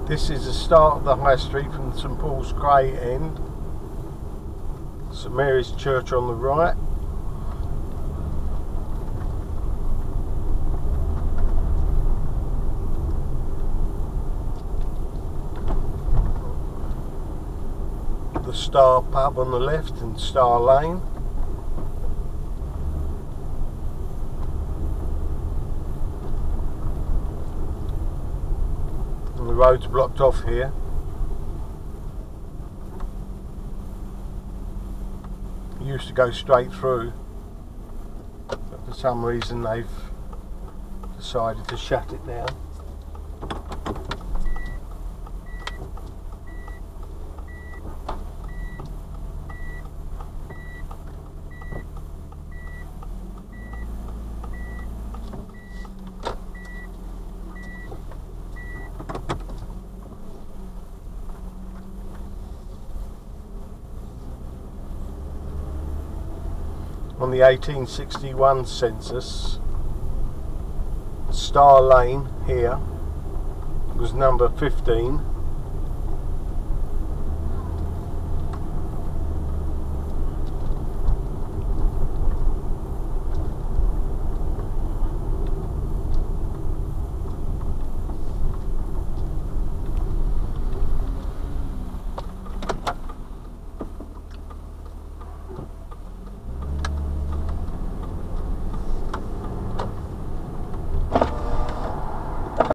This is the start of the High Street from St Paul's Cray end. St Mary's Church on the right. The Star pub on the left and Star Lane. And the road's blocked off here. It used to go straight through, but for some reason they've decided to shut it down. On the 1861 census, Star Lane here was number 15.